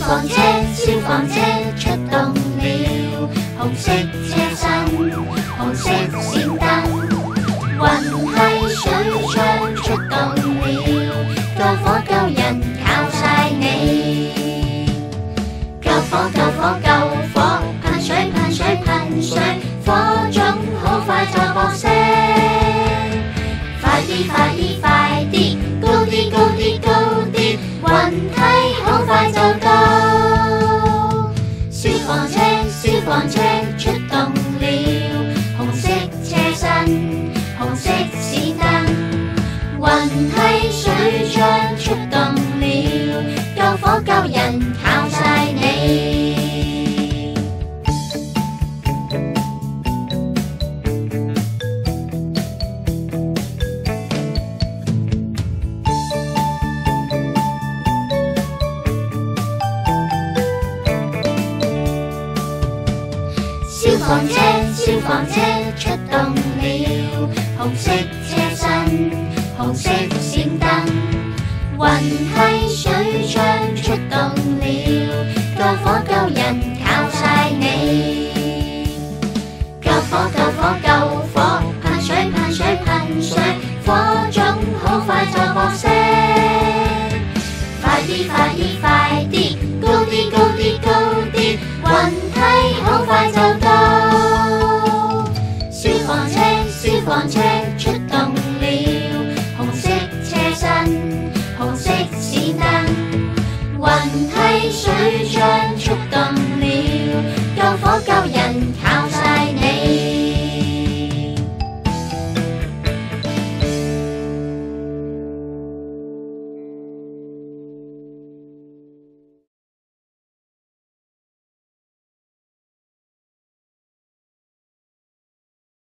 防車，消防車出動了，紅色車身，紅色閃燈，雲梯水槍出動了，救火救人靠晒你。救火救火救火，噴水噴水噴水，火種好快就撲熄。快啲快啲快啲，高啲高啲高啲，雲梯好快就到。消防車消防車出動了，紅色車身，紅色閃燈，雲梯水槍出動了，救火救人靠晒你。消防車出動了，紅色車身，紅色閃燈，雲梯水槍出動了，救火救人靠晒你。救火救火救火，噴水噴水噴水，火種好快就撲熄。快啲快啲快啲，高啲高啲高啲，雲梯好快就到。消防車出動了，紅色車身，紅色閃燈，雲梯水槍